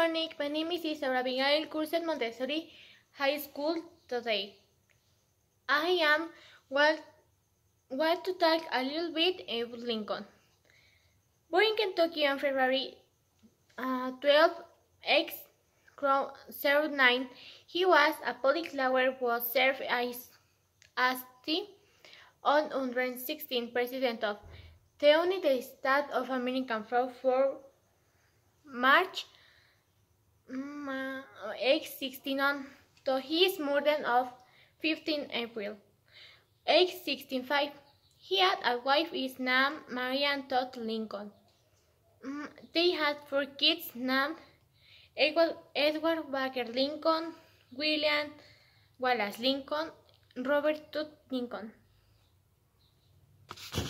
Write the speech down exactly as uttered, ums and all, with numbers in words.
morning, my name is Isabel Abigail Curset Montessori High School today. I am going to talk a little bit about Lincoln. Born in Kentucky on February uh, twelfth, eighteen oh nine, he was a public lawyer who served as, as the one hundred sixteenth President of the United States of America from March eighteen sixteen on to his murder of fifteenth April eighteen sixty-five. He had a wife is named Marian Todd Lincoln. They had four kids named Edward, Edward Baker Lincoln, William Wallace Lincoln, Robert Todd Lincoln.